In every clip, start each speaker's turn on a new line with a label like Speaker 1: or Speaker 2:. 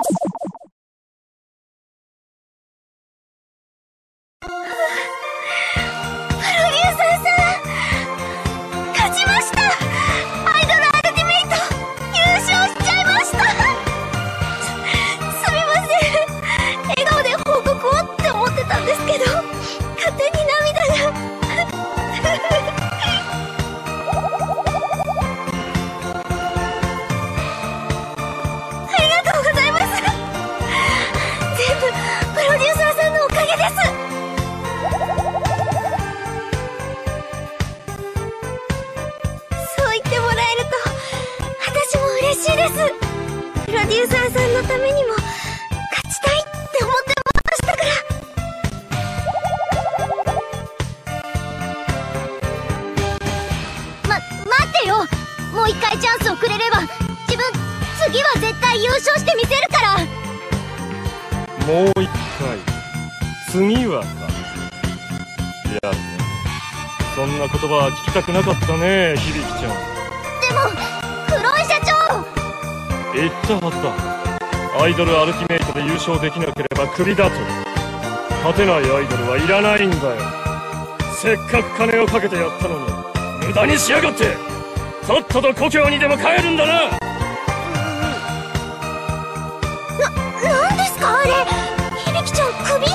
Speaker 1: 聞きたくなかったね、響ちゃん。
Speaker 2: でも黒井社長、
Speaker 1: 言ったはずだ。アイドルアルティメイトで優勝できなければクビだと。勝てないアイドルはいらないんだよ。せっかく金をかけてやったのに無駄にしやがって。とっとと故郷にでも帰るんだな。
Speaker 2: なんですかあれ、響ちゃんクビって。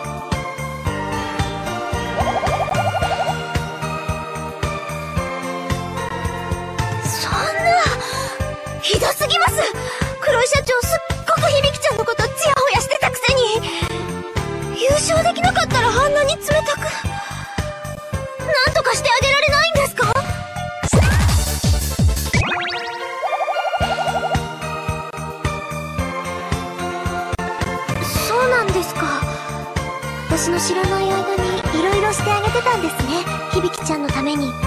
Speaker 2: ひどすぎます。黒井社長すっごく響ちゃんのことチヤホヤしてたくせに、優勝できなかったらあんなに冷たく。なんとかしてあげられないんですか？そうなんですか。私の知らない間にいろいろしてあげてたんですね、響ちゃんのために。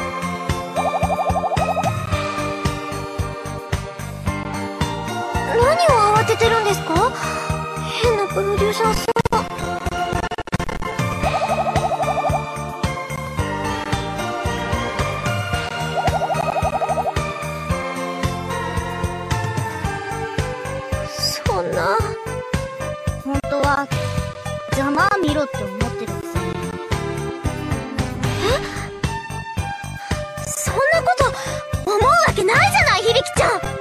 Speaker 2: 何を慌ててるんですか？変なプロデューサーさん。そんな。本当はざまあ見ろって思ってるくせに。そんなこと思うわけないじゃない、響ちゃん。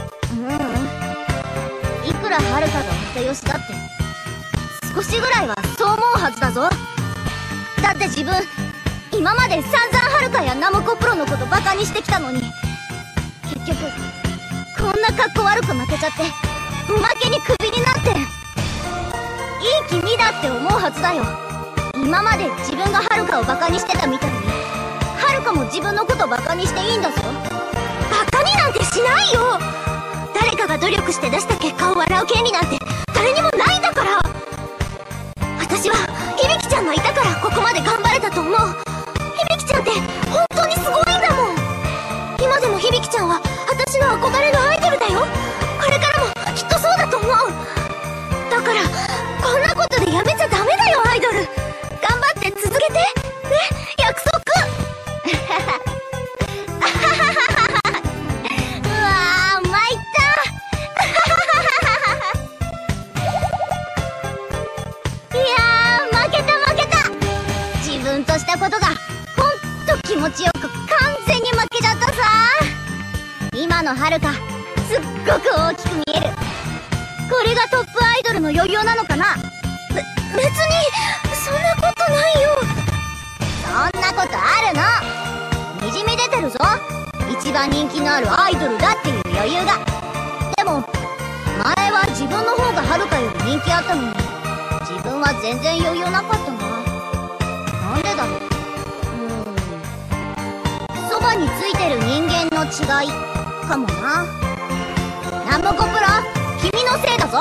Speaker 2: いくらはるかが仲良しだって少しぐらいはそう思うはずだぞ。だって自分今まで散々はるかやナムコプロのことバカにしてきたのに、結局こんな格好悪く負けちゃっておまけにクビになって。いい気味だって思うはずだよ。今まで自分がはるかをバカにしてたみたいにはるかも自分のことバカにしていいんだぞ。バカになんてしないよ。誰かが努力して出した結果を笑う権利なんて誰にもないんだから。私は響ちゃんがいたからここまで頑張れたと思う。響ちゃんって本当にすごいんだもん。今でも響ちゃんは私の憧れのアイドルだよ。これからもきっとそうだと思う。だからこんなことでやめちゃダメだよ、アイドル。頑張って続けてね、約束。したことがほんと気持ちよく完全に負けちゃったさ。今のはるかすっごく大きく見える。これがトップアイドルの余裕なのかな。別にそんなことないよ。そんなことあるの。にじみ出てるぞ、一番人気のあるアイドルだっていう余裕が。でも前は自分の方がはるかより人気あったのに自分は全然余裕なかったな。なんでだろう。そばについてる人間の違いかもな。ナムコプロ、君のせいだぞ。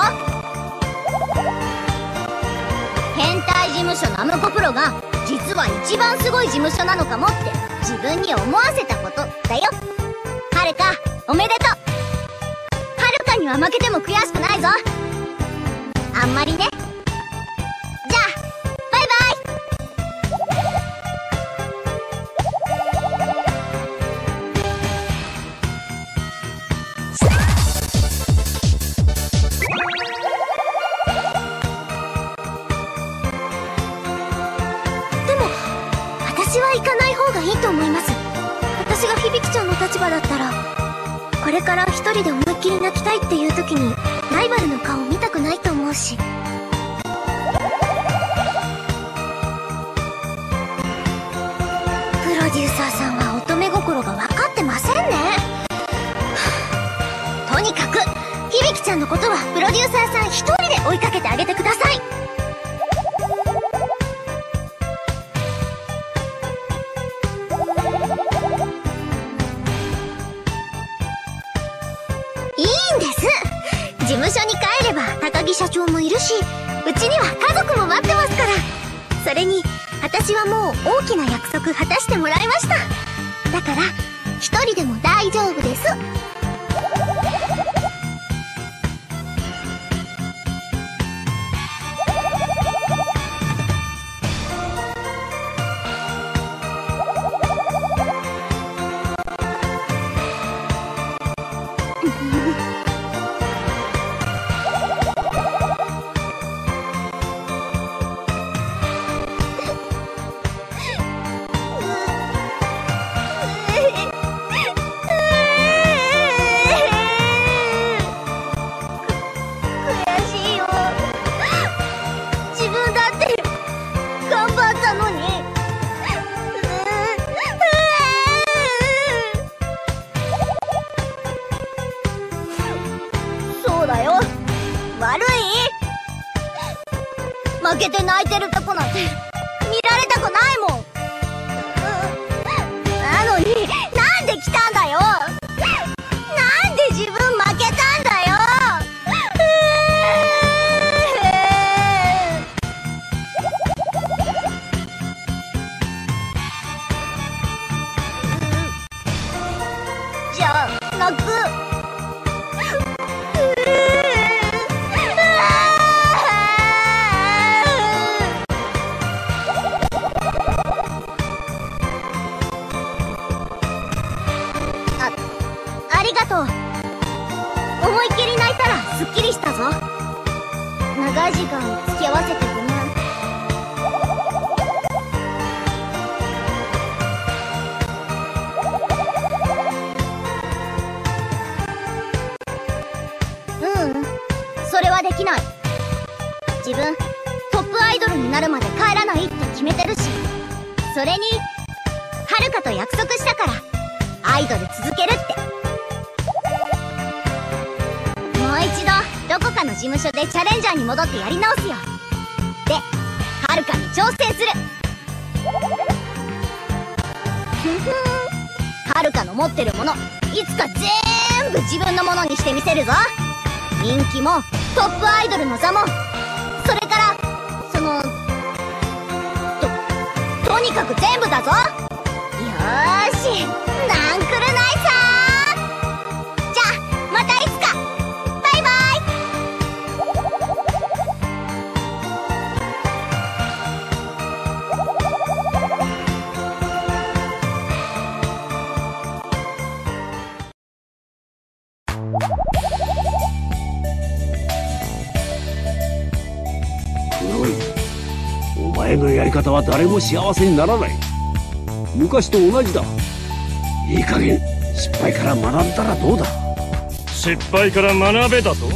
Speaker 2: 変態事務所ナムコプロが実は一番すごい事務所なのかもって自分に思わせたことだよ。はるかおめでとう。はるかには負けても悔しくないぞ。あんまりね。じゃあバイバイ。 れから一人で思いっきり泣きたいっていう時にライバルの顔見たくないと思うし。プロデューサーさんは乙女心が分かってませんね。とにかく響ちゃんのことはプロデューサーさん一人で追いかけてあげてください。いいんです。事務所に帰れば高木社長もいるし、うちには家族も待ってますから。それに私はもう大きな約束果たしてもらいました。だから一人でも大丈夫です。負けて泣いてるとこなんて見られたくないもん。なのになんで来たんだよ。なんで自分負けたんだよ。じゃあ泣く。ありがとう。思いっきり泣いたらすっきりしたぞ。長い時間付き合わせてごめん。それはできない。自分トップアイドルになるまで帰らないって決めてるし、それにはるかと約束したからアイドル続けるって。もう一度どこかの事務所でチャレンジャーに戻ってやり直すよ。ではるかに挑戦する。はるかの持ってるものいつか全部自分のものにしてみせるぞ。人気もトップアイドルの座も、それからとにかく全部だぞ。よーし、なんくるないさー。じゃあまたいつか。バイバ
Speaker 3: 黒い、お前のやり方は誰も幸せにならない。昔と同じだ。いい加減失敗から学んだらどうだ。
Speaker 1: 失敗から学べだと。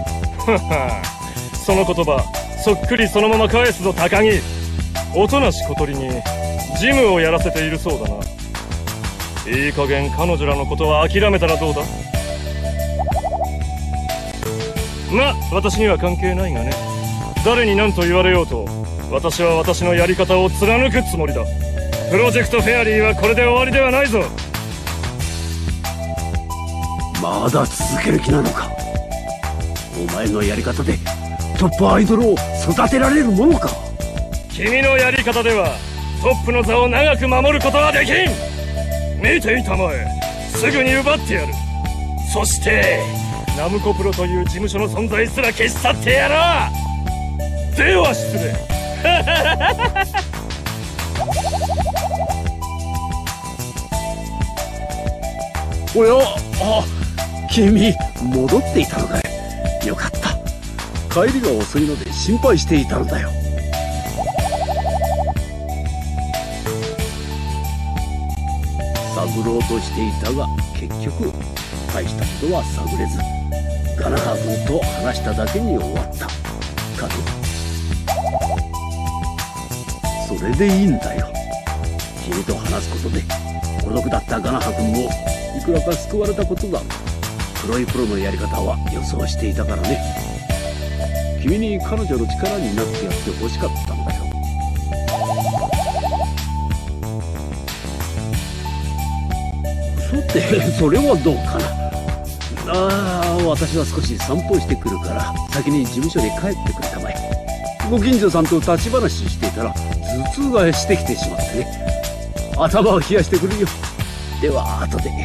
Speaker 1: その言葉そっくりそのまま返すぞ高木。おとなし小鳥にジムをやらせているそうだな。いい加減彼女らのことは諦めたらどうだ。ま、私には関係ないがね。誰に何と言われようと私は私のやり方を貫くつもりだ。プロジェクトフェアリーはこれで終わりではないぞ。
Speaker 3: まだ続ける気なのか。お前のやり方でトップアイドルを育てられるものか。
Speaker 1: 君のやり方ではトップの座を長く守ることはできん。見ていたまえ、すぐに奪ってやる。そしてナムコプロという事務所の存在すら消し去ってやら。では失礼。
Speaker 3: おや、君戻っていたのかい。よかった。帰りが遅いので心配していたのだよ。探ろうとしていたが結局大したことは探れず、ガナハ君と話しただけに終わったかと。それでいいんだよ。君と話すことで孤独だったガナハ君もいくらか救われたことだろう。黒いプロのやり方は予想していたからね。君に彼女の力になってやってほしかったんだよ。さて、それはどうかな。私は少し散歩してくるから先に事務所に帰ってくれたまえ。ご近所さんと立ち話していたら頭痛がしてきてしまってね。頭を冷やしてくるよ。では後で。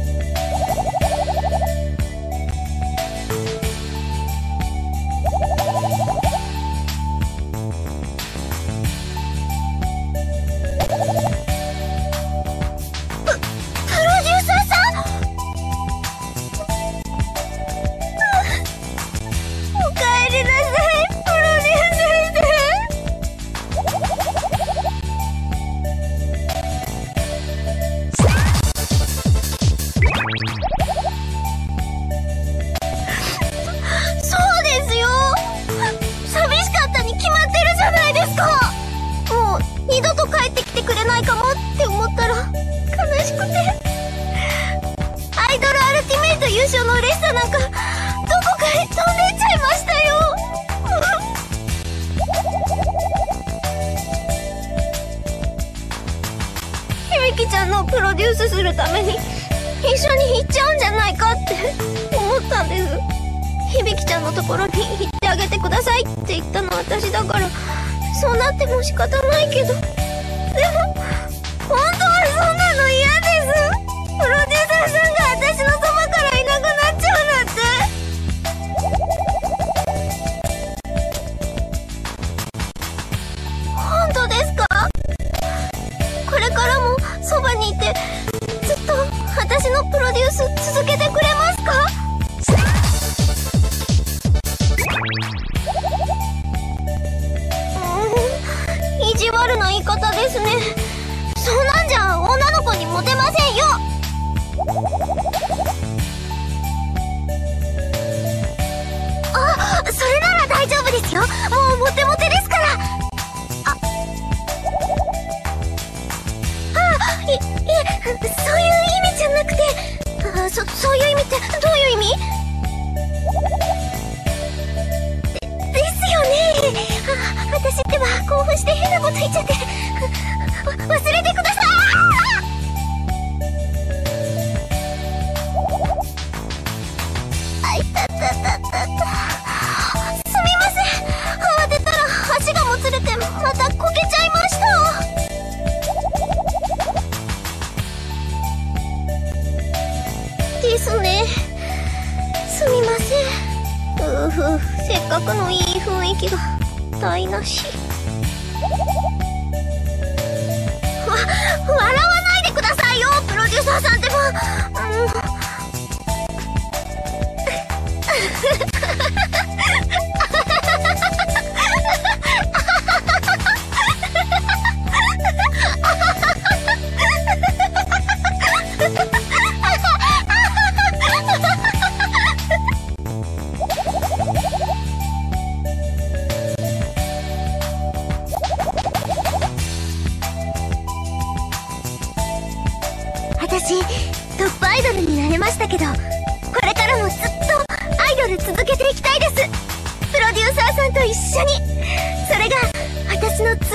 Speaker 2: 響ちゃんのプロデュースするために一緒に行っちゃうんじゃないかって思ったんです。響ちゃんのところに行ってあげてくださいって言ったのは私だから、そうなっても仕方ないけど、でも本当はそんなの嫌です。プロデューサーさんが私のそばからいなくなっちゃうなんて。本当ですか？これからもそばにいてずっと私のプロデュース続けてくれますか？意地悪な言い方ですね。そんなんじゃ女の子にモテませんよ。あ、それなら大丈夫ですよ。もうモテモテですから。いえ、そういう意味じゃなくて、そういう意味ってどういう意味？ですよね。私ってば興奮して変なこと言っちゃって、忘れてください。あいたたたたた。すみません。慌てたら足がもつれてまたこけちゃいました。ですね。すみません。せっかくのいい雰囲気が台無し。笑わないでくださいよ、プロデューサーさんってば。私トップアイドルになれましたけど、これからもずっとアイドル続けていきたいです。プロデューサーさんと一緒に。それが私の